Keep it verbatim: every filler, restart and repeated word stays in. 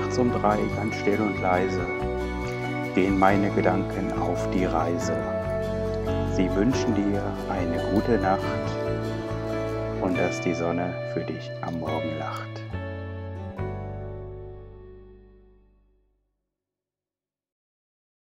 nachts um drei, ganz still und leise, gehen meine Gedanken auf die Reise. Sie wünschen dir eine gute Nacht und dass die Sonne für dich am Morgen lacht.